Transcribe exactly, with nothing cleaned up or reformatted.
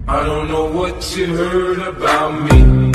I don't know what you heard about me.